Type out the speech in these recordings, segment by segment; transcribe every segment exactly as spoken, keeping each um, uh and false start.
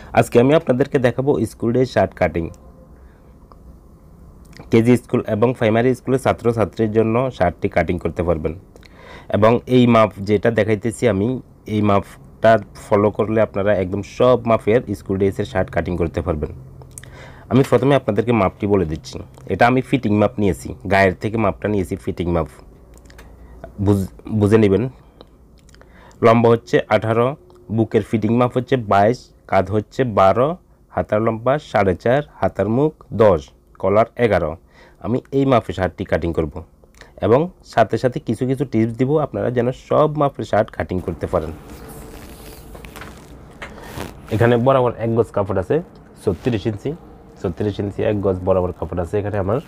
আজকে আমি আপনাদেরকে দেখাবো school day shirt cutting. KG school এবং প্রাইমারি স্কুলের ছাত্রছাত্রীর জন্য শার্টটি কাটিং করতে পারবেন। এবং এই মাপ যেটা দেখাইতেছি আমি, এই মাপটা ফলো করলে আপনারা একদম সব মাপের স্কুল ড্রেসের শার্ট কাটিং করতে পারবেন। আমি প্রথমে আপনাদেরকে মাপটি বলে দিচ্ছি। এটা আমি ফিটিং মাপ নিয়েছি, গায়ের থেকে মাপটা নিয়েছি ফিটিং মাপ, বুঝে নেবেন। লম্বা হচ্ছে আঠারো, বুকের ফিটিং মাপ হচ্ছে বাইশ, কাঁধ হচ্ছে বারো, হাতার লম্বা সাড়ে চার, হাতার মুখ দশ, কলার এগারো। আমি এই মাপে শার্টটি কাটিং করব এবং সাথে সাথে কিছু কিছু টিপস দিব আপনারা যেন সব মাপের শার্ট কাটিং করতে পারেন। এখানে বরাবর এক গজ কাপড় আছে, ছত্রিশ ইঞ্চি ছত্রিশ ইঞ্চি এক গজ বরাবর কাপড় আছে এখানে আমার।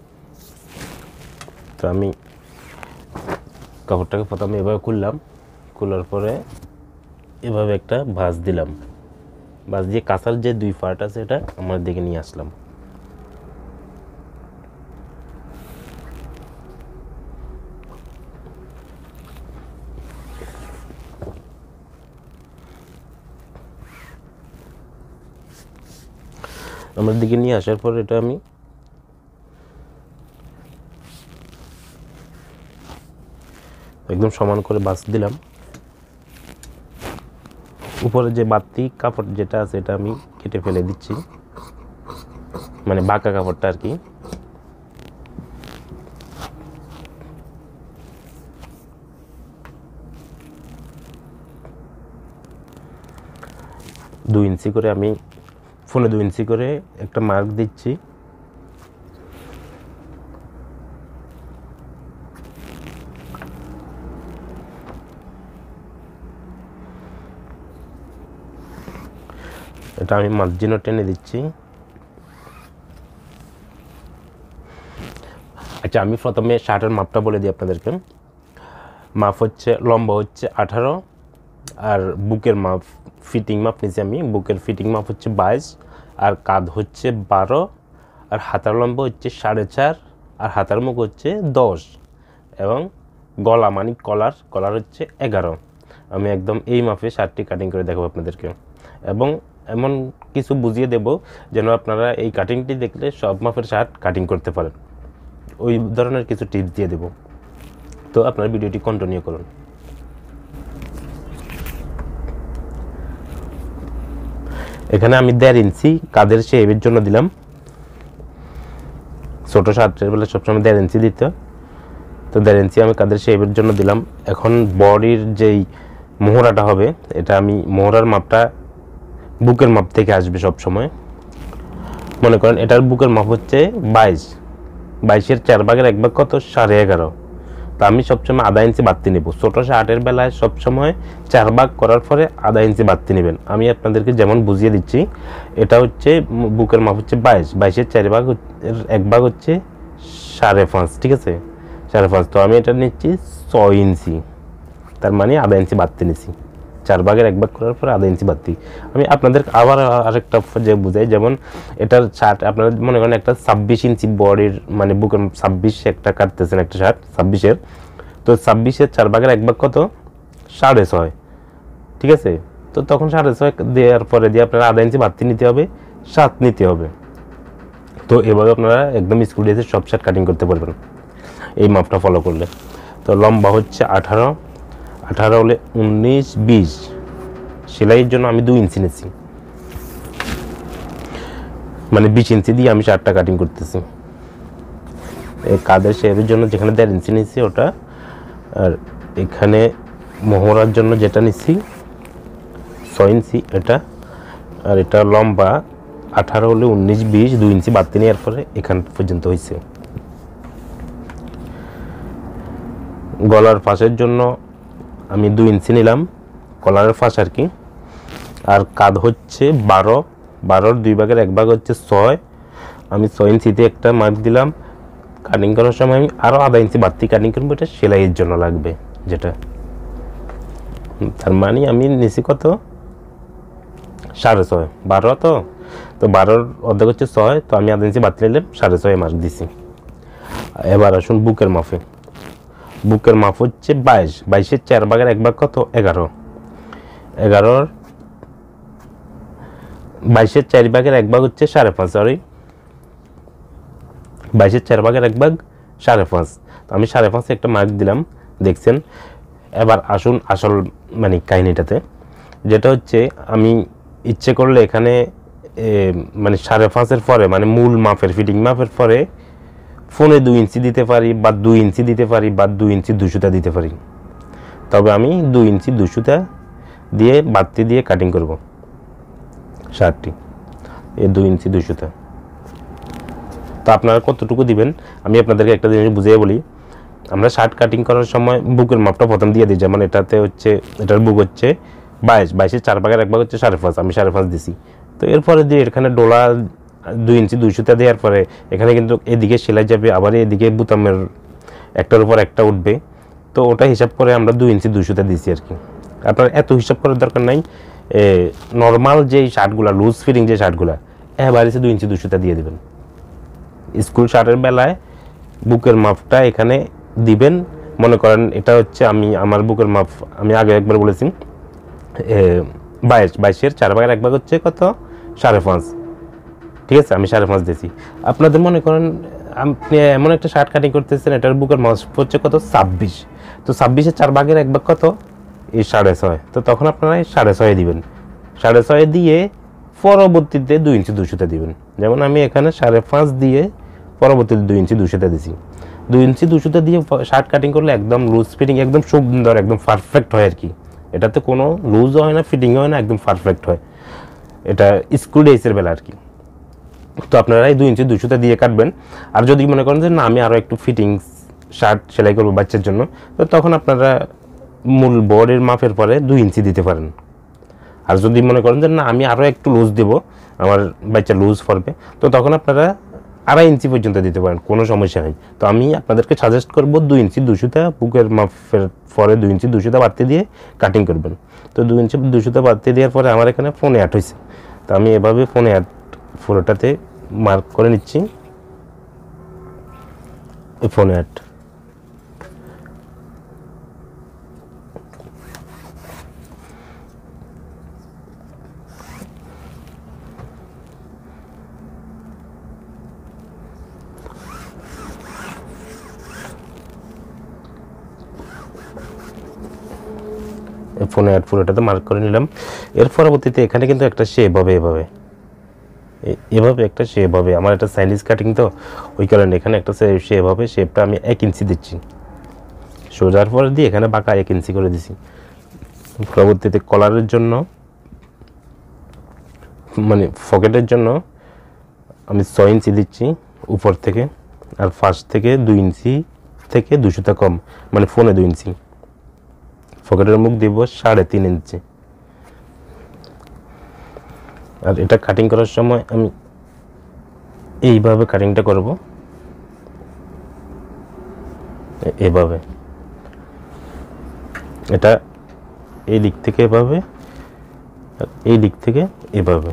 তো আমি কাপড়টাকে প্রথমে এভাবে খুললাম, খোলার পরে এভাবে একটা ভাঁজ দিলাম, ভাঁজ দিয়ে কাঁচার যে দুই পার্ট আছে এটা আমার দিকে নিয়ে আসলাম। আমার দিকে নিয়ে আসার পর এটা আমি একদম সমান করে ভাঁজ দিলাম। উপরে যে বাড়তি কাপড় যেটা আছে এটা আমি কেটে ফেলে দিচ্ছি, মানে বাঁকা কাপড়টা আর কি। দুই ইঞ্চি করে আমি ফোনে দুই ইঞ্চি করে একটা মার্ক দিচ্ছি। এটা আমি মার্জিনও টেনে দিচ্ছি। আচ্ছা, আমি প্রথমে শার্টের মাপটা বলে দিই আপনাদেরকে। মাপ হচ্ছে লম্বা হচ্ছে আঠারো, আর বুকের মাপ ফিটিং মাপ নিয়েছি আমি, বুকের ফিটিং মাপ হচ্ছে বাইশ, আর কাঁধ হচ্ছে বারো, আর হাতার লম্বা হচ্ছে সাড়ে চার, আর হাতার মুখ হচ্ছে দশ, এবং গলা মানে কলার কলার হচ্ছে এগারো। আমি একদম এই মাপে শার্টটি কাটিং করে দেখাবো আপনাদেরকে, এবং এমন কিছু বুঝিয়ে দেব যেন আপনারা এই কাটিংটি দেখলে সব মাপের শার্ট কাটিং করতে পারেন। ওই ধরনের কিছু টিপস দিয়ে দেব। তো আপনারা ভিডিওটি কন্টিনিউ করুন। এখানে আমি দেড় ইঞ্চি কাঁধের শেপের জন্য দিলাম। ছোটো শার্টের বেলা সবসময় দেড় ইঞ্চি দিতে, তো দেড় ইঞ্চি আমি কাঁধের শেপের জন্য দিলাম। এখন বডির যেই মোহরাটা হবে, এটা আমি মোহরার মাপটা বুকের মাপ থেকে আসবে সব সময়। মনে করেন এটার বুকের মাপ হচ্ছে বাইশ, বাইশের চার ভাগের এক ভাগ কত, সাড়ে এগারো। তো আমি সবসময় আধা ইঞ্চি বাড়তি নেব। ছোটো শার্টের বেলায় সবসময় চার ভাগ করার পরে আধা ইঞ্চি বাড়তি নেবেন। আমি আপনাদেরকে যেমন বুঝিয়ে দিচ্ছি, এটা হচ্ছে বুকের মাপ হচ্ছে বাইশ, বাইশের চার ভাগ এক ভাগ হচ্ছে সাড়ে পাঁচ, ঠিক আছে, সাড়ে পাঁচ। তো আমি এটা নিচ্ছি ছয় ইঞ্চি, তার মানে আধা ইঞ্চি বাড়তি নিচ্ছি। চার ভাগের এক ভাগ করার পরে আধা ইঞ্চি বাড়তি। আমি আপনাদের আবার আরেকটা যে বুঝাই, যেমন এটার শার্ট আপনারা মনে করেন একটা ছাব্বিশ ইঞ্চি বডির মানে বুকের ছাব্বিশ একটা কাটতেছেন একটা শার্ট ছাব্বিশের, তো ছাব্বিশের চার ভাগের এক ভাগ কত, সাড়ে ছয়, ঠিক আছে। তো তখন সাড়ে ছয় দেওয়ার পরে দিয়ে আপনারা আধা ইঞ্চি বাড়তি নিতে হবে, সাত নিতে হবে। তো এভাবে আপনারা একদম স্কুল ড্রেসের সব শার্ট কাটিং করতে পারবেন এই মাপটা ফলো করলে। তো লম্বা হচ্ছে আঠারো, আঠারো হলে উনিশ, বিশ, সেলাইয়ের জন্য আমি দুই ইঞ্চি নিচ্ছি, মানে বিশ ইঞ্চি দিয়ে আমি শার্টটা কাটিং করতেছি। এই কাঁধের শেপের জন্য যেখানে দেড় ইঞ্চি নিচ্ছি ওটা, আর এখানে মোহরার জন্য যেটা নিচ্ছি ছয় ইঞ্চি এটা, আর এটা লম্বা আঠারো হলে উনিশ, বিশ, দুই ইঞ্চি বাড়তি নেওয়ার পরে এখান পর্যন্ত হয়েছে। গলার ফাঁসের জন্য আমি দুই ইঞ্চি নিলাম, কলারের ফাঁস আর কি। আর কাঁধ হচ্ছে বারো, বারোর দুই ভাগের এক ভাগ হচ্ছে ছয়, আমি ছয় ইঞ্চিতে একটা মার্ক দিলাম। কাটিং করার সময় আমি আরও আধা ইঞ্চি বাড়তি কাটিং করবো, এটা সেলাইয়ের জন্য লাগবে যেটা, তার মানে আমি নিচে কত, সাড়ে ছয়। বারো তো তো বারোর অর্ধেক হচ্ছে ছয়, তো আমি আধা ইঞ্চি বাড়তি নিলাম, সাড়ে ছয় মার্ক দিছি। এবার আসুন বুকের মাপে। বুকের মাপ হচ্ছে বাইশ, বাইশের চার ভাগের এক ভাগ কত, এগারো, এগারোর বাইশের চার ভাগের এক ভাগ হচ্ছে সাড়ে পাঁচ, সরি বাইশের চার ভাগের এক ভাগ সাড়ে পাঁচ। তো আমি সাড়ে পাঁচে একটা মার্ক দিলাম, দেখছেন। এবার আসুন আসল মানে কাহিনিটাতে, যেটা হচ্ছে আমি ইচ্ছে করলে এখানে মানে সাড়ে পাঁচের পরে মানে মূল মাপের ফিটিং মাপের পরে ফোনে দুই ইঞ্চি দিতে পারি বা দুই ইঞ্চি দিতে পারি বা দুই ইঞ্চি দুশোটা দিতে পারি। তবে আমি দুই ইঞ্চি দুশোটা দিয়ে বাড়তি দিয়ে কাটিং করব শার্টটি, এই দুই ইঞ্চি দুশোটা। তো আপনারা কতটুকু দিবেন আমি আপনাদেরকে একটা জিনিস বুঝিয়ে বলি। আমরা শার্ট কাটিং করার সময় বুকের মাপটা প্রথম দিয়ে দিই, যেমন এটাতে হচ্ছে এটার বুক হচ্ছে বাইশ, বাইশের চার ভাগের এক ভাগ হচ্ছে সাড়ে পাঁচ, আমি সাড়ে পাঁচ দিছি। তো এরপরে দিয়ে এখানে ডোলা দুই ইঞ্চি দুইশোটা দেওয়ার পরে এখানে কিন্তু এদিকে সেলাই যাবে, আবার এদিকে বুতামের একটার উপর একটা উঠবে। তো ওটা হিসাব করে আমরা দুই ইঞ্চি দুইশোটা দিছি আর কি। আপনার এত হিসাব করার দরকার নাই। নর্মাল যেই শার্টগুলো লুজ ফিটিং যে শার্টগুলো এবারে দুই ইঞ্চি দুইশোটা দিয়ে দেবেন। স্কুল শার্টের বেলায় বুকের মাপটা এখানে দিবেন। মনে করেন এটা হচ্ছে আমি আমার বুকের মাপ আমি আগে একবার বলেছি বাইশ, বাইশের চার ভাগের এক ভাগ হচ্ছে কত সাড়ে পাঁচ, ঠিক আছে, আমি সাড়ে পাঁচ দিয়েছি। আপনাদের মনে করেন আপনি এমন একটা শার্ট কাটিং করতেছেন এটার বুকের মাপ হচ্ছে কত ছাব্বিশ, তো ছাব্বিশের চার ভাগের এক ভাগ কত এই সাড়ে ছয়। তো তখন আপনারা সাড়ে ছয় দিবেন, সাড়ে ছয় দিয়ে পরবর্তীতে দুই ইঞ্চি দুশোটা দিবেন। যেমন আমি এখানে সাড়ে পাঁচ দিয়ে পরবর্তীতে দুই ইঞ্চি দুশোটা দিছি। দুই ইঞ্চি দুশোটা দিয়ে শার্ট কাটিং করলে একদম লুজ ফিটিং একদম সুন্দর একদম পারফেক্ট হয় আর কি। এটাতে কোনো লুজও হয় না, ফিটিংও হয় না, একদম পারফেক্ট হয়। এটা স্কুল ডেজের বেলা আর কি। তো আপনারা এই দুই ইঞ্চি দুশোটা দিয়ে কাটবেন। আর যদি মনে করেন যে না আমি আরও একটু ফিটিংস শার্ট সেলাই করবো বাচ্চার জন্য, তো তখন আপনারা মূল বডির মাপের পরে দুই ইঞ্চি দিতে পারেন। আর যদি মনে করেন যে না আমি আরও একটু লুজ দেবো, আমার বাচ্চা লুজ পড়বে, তো তখন আপনারা আড়াই ইঞ্চি পর্যন্ত দিতে পারেন, কোনো সমস্যা নেই। তো আমি আপনাদেরকে সাজেস্ট করবো দুই ইঞ্চি দুশোটা বুকের মাপের পরে দুই ইঞ্চি দুশোটা বাড়তে দিয়ে কাটিং করবেন। তো দুই ইঞ্চি দুশোটা বাড়তে দেওয়ার পরে আমার এখানে ফোনে অ্যাড হয়েছে, তো আমি এভাবে ফোনে অ্যাড ফোটোটাতে মার্ক করে নিচ্ছি ফোনে অ্যাড। ফোনে অ্যাড পুরোটাতে মার্ক করে নিলাম। এর পরবর্তীতে এখানে কিন্তু একটা শেপ হবে, এভাবে এভাবে একটা শেপ হবে। আমার একটা চাইনিজ কাটিং তো ওই কারণে এখানে একটা শেপ হবে। শেপটা আমি এক ইঞ্চি দিচ্ছি, সোজার পরে দিয়ে এখানে বাঁকা এক ইঞ্চি করে দিছি। পরবর্তীতে কলারের জন্য মানে পকেটের জন্য আমি ছয় ইঞ্চি দিচ্ছি উপর থেকে, আর ফার্স্ট থেকে দুই ইঞ্চি থেকে দুশোটা কম মানে ফোনে দুই ইঞ্চি। পকেটের মুখ দিব সাড়ে তিন ইঞ্চি। আর এটা কাটিং করার সময় আমি এইভাবে কাটিংটা করব, এভাবে। এটা এই দিক থেকে এভাবে, এই দিক থেকে এভাবে।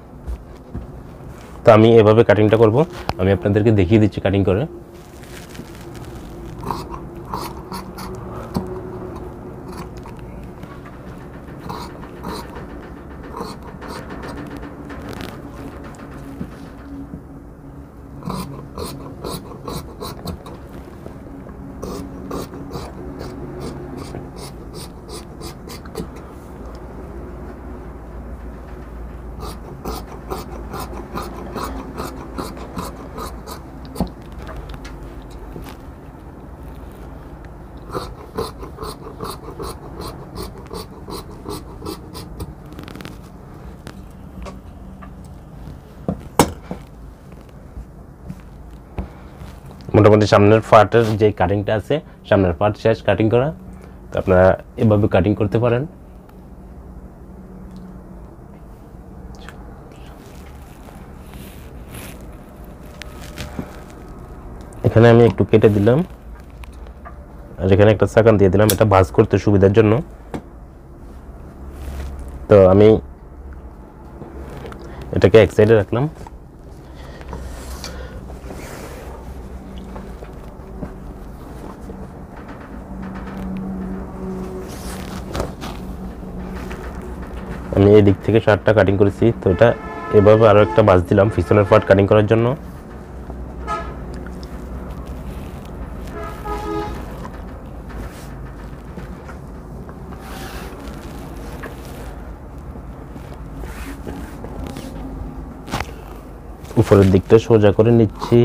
তো আমি এভাবে কাটিংটা করব, আমি আপনাদেরকে দেখিয়ে দিচ্ছি কাটিং করে। মোটামুটি সামনের পার্টের যে কাটিংটা আছে, সামনের পার্ট শেষ কাটিং করা। তো আপনারা এভাবে কাটিং করতে পারেন। এখানে আমি একটু কেটে দিলাম, আর এখানে একটা চাকান দিয়ে দিলাম, এটা ভাঁজ করতে সুবিধার জন্য। তো আমি এটাকে এক সাইডে রাখলাম। আমি এই দিক থেকে শার্টটা কাটিং করেছি, তো এটা এভাবে আরও একটা বাস দিলাম পিছনের পার্ট কাটিং করার জন্য। উপরের দিকটা সোজা করে নিচ্ছি।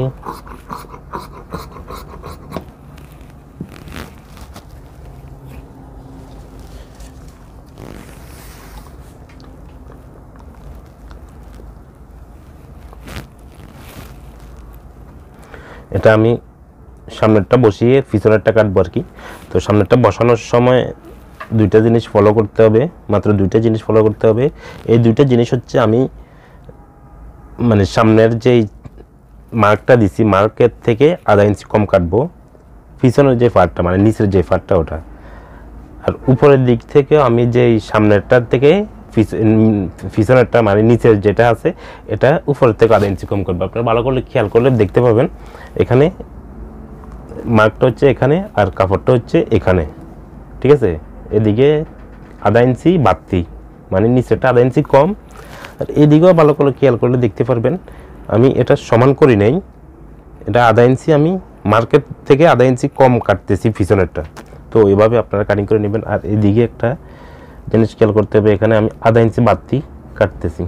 এটা আমি সামনেরটা বসিয়ে পিছনেরটা কাটবো আর কি। তো সামনেরটা বসানোর সময় দুইটা জিনিস ফলো করতে হবে, মাত্র দুইটা জিনিস ফলো করতে হবে। এই দুইটা জিনিস হচ্ছে আমি মানে সামনের যেই মার্কটা দিছি মার্কের থেকে আধা ইঞ্চি কম কাটবো, পিছনের যে পার্টটা মানে নিচের যে পার্টটা ওটা। আর উপরের দিক থেকে আমি যেই সামনেরটার থেকে পিছনেরটা মানে নিচের যেটা আছে এটা উপরের থেকে আধা ইঞ্চি কম করবো। আপনারা ভালো করলে খেয়াল করলে দেখতে পাবেন এখানে মার্কটা হচ্ছে এখানে আর কাপড়টা হচ্ছে এখানে, ঠিক আছে। এদিকে আধা ইঞ্চি বাড়তি মানে নিচেরটা আধা ইঞ্চি কম, আর এদিকেও ভালো করে খেয়াল করলে দেখতে পারবেন আমি এটা সমান করি নাই, এটা আধা ইঞ্চি আমি মার্কেট থেকে আধা ইঞ্চি কম কাটতেছি পিছনেরটা। তো এইভাবে আপনারা কাটিং করে নেবেন। আর এদিকে একটা জিনিস খেয়াল করতে হবে, এখানে আমি আধা ইঞ্চি বাড়তি কাটতেছি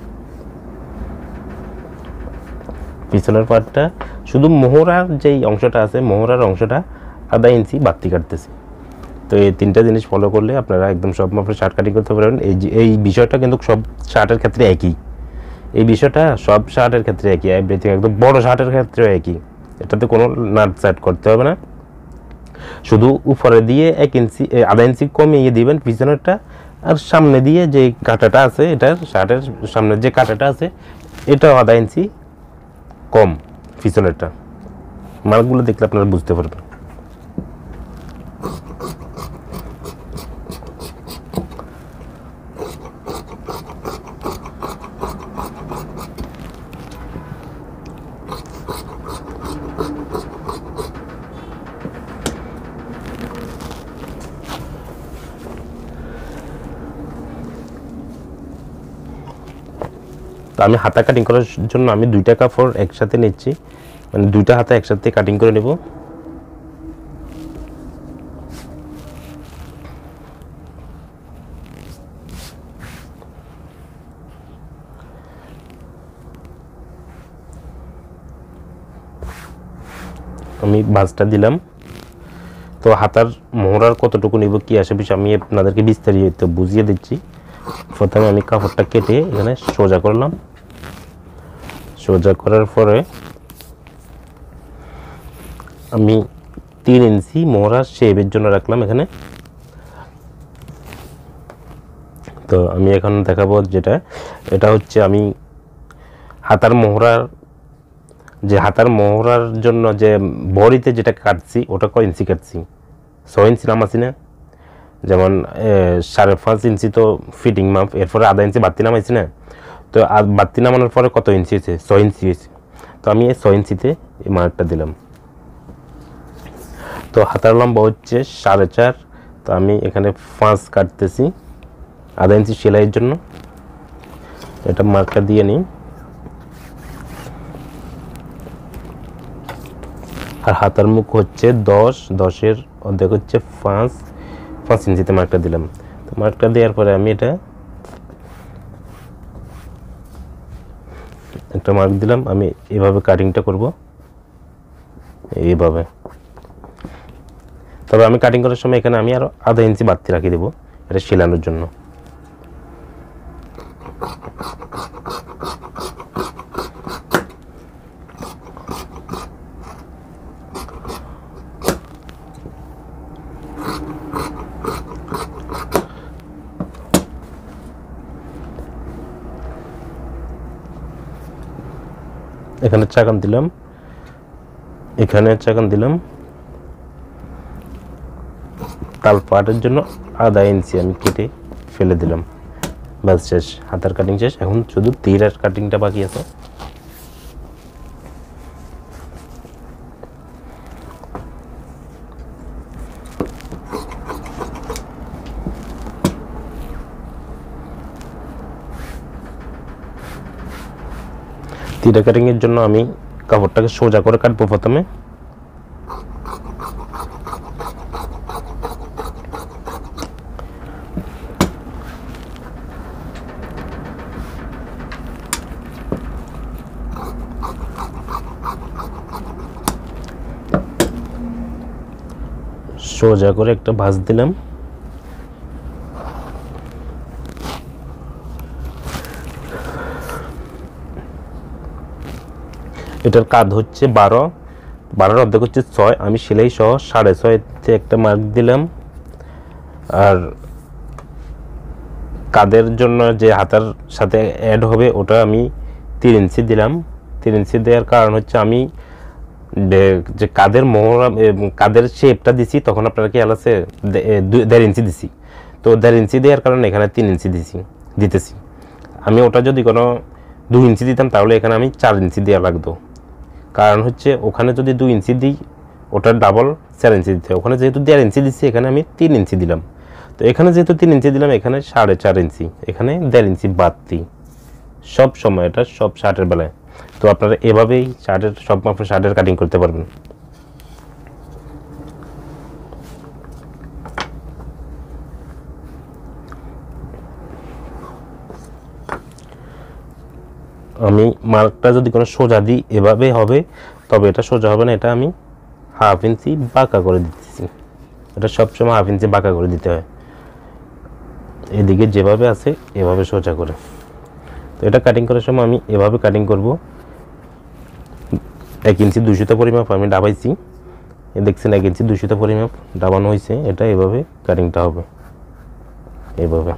পিছনের পার্টটা, শুধু মোহরার যেই অংশটা আছে মোহরার অংশটা আধা ইঞ্চি বাড়তি কাটতেছি। তো এই তিনটা জিনিস ফলো করলে আপনারা একদম সব মাপের শার্ট কাটিং করতে পারবেন। এই এই বিষয়টা কিন্তু সব শার্টের ক্ষেত্রে একই, এই বিষয়টা সব শার্টের ক্ষেত্রে একই, এভরিথিং একদম বড় শার্টের ক্ষেত্রে একই। এটাতে কোনো নাট সেট করতে হবে না, শুধু উপরে দিয়ে এক ইঞ্চি আধা ইঞ্চি কমিয়ে দিবেন পিছনেরটা, আর সামনে দিয়ে যে কাঁটাটা আছে এটার শার্টের সামনের যে কাঁটাটা আছে এটাও আধা ইঞ্চি কম পিছনেরটা। মার্কগুলো দেখলে আপনারা বুঝতে পারবেন। তো আমি হাতা কাটিং করার জন্য আমি দুইটা কাপড় একসাথে নিচ্ছি, মানে দুইটা হাতা একসাথে কাটিং করে নেব। আমি ভাঁজটা দিলাম। তো হাতার মোহরার কতটুকু নিব কি আসে বিষয় আমি আপনাদেরকে বিস্তারিত বুঝিয়ে দিচ্ছি। প্রথমে আমি কাপড়টা কেটে এখানে সোজা করলাম, সোজা করার পরে আমি তিন ইঞ্চি মোহরা শেপের জন্য রাখলাম এখানে। তো আমি এখন দেখাবো যেটা, এটা হচ্ছে আমি হাতার মোহরার যে হাতার মোহরার জন্য যে বড়িতে যেটা কাটছি ওটা কয় ইঞ্চি কাটছি, ছয় ইঞ্চি নামাছি না, যেমন সাড়ে পাঁচ ইঞ্চি তো ফিটিং মাপ, এরপরে আধা ইঞ্চি বাড়তি নামাইছি না। তো বাড়তি নামানোর পরে কত ইঞ্চি হয়েছে, ছয় ইঞ্চি হয়েছে। তো আমি এই ছয় ইঞ্চিতে এই মার্কটা দিলাম। তো হাতার লম্বা হচ্ছে সাড়ে চার, তো আমি এখানে পাঁচ কাটতেছি আধা ইঞ্চি সেলাইয়ের জন্য। এটা মার্কটা দিয়ে নিই। আর হাতার মুখ হচ্ছে দশ, দশের অর্ধেক হচ্ছে পাঁচ, পাঁচ ইঞ্চিতে মার্কটা দিলাম। তো মার্কটা দেওয়ার পরে আমি এটা একটা মার্ক দিলাম। আমি এভাবে কাটিংটা করব, এইভাবে। তবে আমি কাটিং করার সময় এখানে আমি আরো আধা ইঞ্চি বাড়তি রাখিয়ে দেবো এটা সেলানোর জন্য। এখানে চাকান দিলাম, এখানে চাকান দিলাম। তাল পাটের জন্য আধা ইঞ্চি আমি কেটে ফেলে দিলাম। ব্যাস শেষ, হাতার কাটিং শেষ। এখন শুধু তীরের কাটিংটা বাকি আছে। তিরা কাটিংয়ের জন্য আমি কাপড়টাকে সোজা করে কাটবো প্রথমে। সোজা করে একটা ভাঁজ দিলাম। এটার কাঁধ হচ্ছে বারো, বারোর অর্ধেক হচ্ছে ছয়, আমি সেলাই সহ সাড়ে ছয়তে একটা মার্ক দিলাম। আর কাঁধের জন্য যে হাতার সাথে অ্যাড হবে ওটা আমি তিন ইঞ্চি দিলাম। তিন ইঞ্চি দেওয়ার কারণ হচ্ছে আমি যে কাঁধের মোহরা কাঁধের শেপটা দিছি তখন আপনারা খেয়াল আছে দেড় ইঞ্চি দিছি, তো দেড় ইঞ্চি দেওয়ার কারণে এখানে তিন ইঞ্চি দিছি দিতেছি। আমি ওটা যদি কোনো দুই ইঞ্চি দিতাম তাহলে এখানে আমি চার ইঞ্চি দেওয়া লাগতো, কারণ হচ্ছে ওখানে যদি দুই ইঞ্চি দিই ওটার ডাবল চার ইঞ্চি দিতে হয়। ওখানে যেহেতু দেড় ইঞ্চি দিচ্ছি এখানে আমি তিন ইঞ্চি দিলাম, তো এখানে যেহেতু তিন ইঞ্চি দিলাম এখানে সাড়ে চার ইঞ্চি, এখানে দেড় ইঞ্চি বাড়তি সব সময়, এটা সব শার্টের বেলায়। তো আপনারা এভাবেই শার্টের সব মাপে শার্টের কাটিং করতে পারবেন। আমি মার্কটা যদি কোনো সোজা দিই এভাবে হবে, তবে এটা সোজা হবে না, এটা আমি হাফ ইঞ্চি বাঁকা করে দিতেছি। এটা সবসময় হাফ ইঞ্চি বাঁকা করে দিতে হয়, এদিকে যেভাবে আছে এভাবে সোজা করে। তো এটা কাটিং করার সময় আমি এভাবে কাটিং করব। এক ইঞ্চি দুশোটা পরিমাপ আমি ডাবাইছি, এ দেখছেন এক ইঞ্চি দুশোটা পরিমাপ ডাবানো হয়েছে। এটা এভাবে কাটিংটা হবে, এভাবে।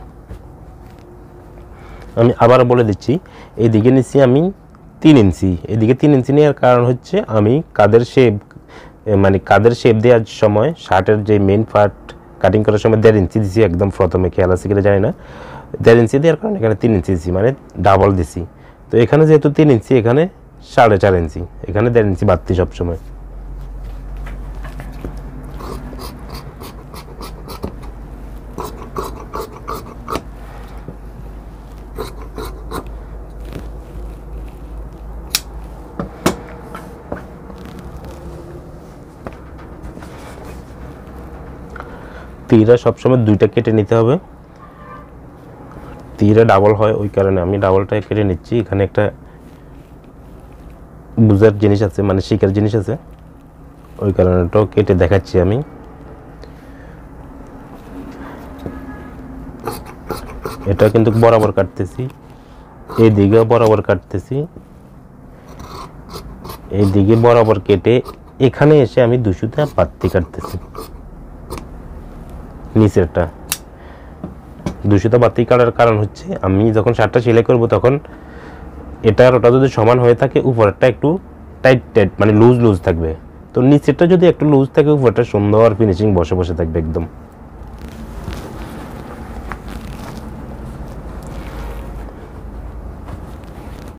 আমি আবার বলে দিচ্ছি, এইদিকে নিচ্ছি আমি তিন ইঞ্চি, এদিকে তিন ইঞ্চি নেওয়ার কারণ হচ্ছে আমি কাঁধের শেপ মানে কাঁধের শেপ দেওয়ার সময় শার্টের যে মেন পার্ট কাটিং করার সময় দেড় ইঞ্চি দিছি, একদম প্রথমে খেয়াল আছে কিনা জানি না, দেড় ইঞ্চি দেওয়ার কারণে এখানে তিন ইঞ্চি দিছি, মানে ডাবল দিছি। তো এখানে যেহেতু তিন ইঞ্চি এখানে সাড়ে চার ইঞ্চি, এখানে দেড় ইঞ্চি বাড়তি সবসময়। তীরা সবসময় দুইটা কেটে নিতে হবে, তীরা ডাবল হয় ওই কারণে আমি ডাবলটা কেটে নিচ্ছি। এখানে একটা বুঝার জিনিস আছে, মানে শিকার জিনিস আছে, ওই কারণে ওটাও কেটে দেখাচ্ছি আমি। এটা কিন্তু বরাবর কাটতেছি, এই দিকে বরাবর কাটতেছি, এই দিকে বরাবর কেটে এখানে এসে আমি দুশোটা বাড়তি কাটতেছি। নিচেরটা দুশোটা বাড়তি কাটার কারণ হচ্ছে আমি যখন শার্টটা সেলাই করব তখন এটা আর ওটা যদি সমান হয়ে থাকে উপরেরটা একটু টাইট টাইট মানে লুজ লুজ থাকবে, তো নিচেরটা যদি একটু লুজ থাকে উপরটা সুন্দর ফিনিশিং বসে বসে থাকবে একদম।